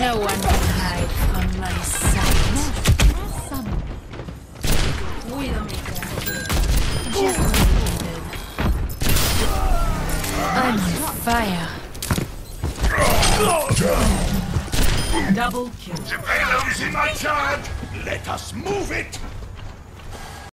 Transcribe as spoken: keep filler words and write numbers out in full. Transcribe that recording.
No one can hide from my sight. I'm on fire. Double kill. The payload's in my charge. Let us move it.